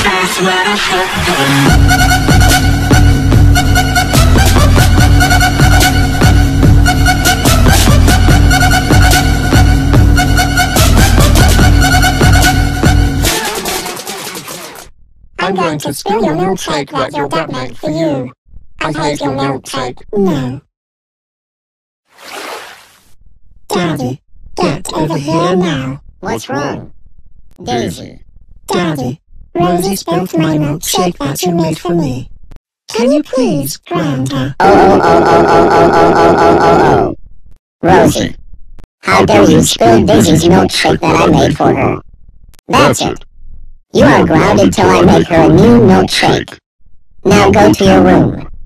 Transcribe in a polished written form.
I'm going to spill your milkshake that your dad made for you. I hate your milkshake. No. Daddy, get over here now. What's wrong? Daisy. Daddy, Rosie spilled my milkshake that you made for me. Can you please ground her? Oh. Rosie, how dare you spill Daisy's milkshake that I made for her? That's it. You are grounded till I make her a new milkshake. Now go to your room.